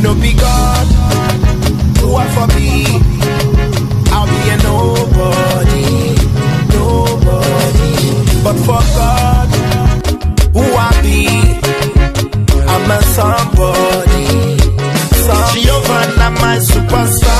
no be God who are for me, I'll be a nobody, nobody. But for God who I be, I'm a somebody. Jehovah, my superstar.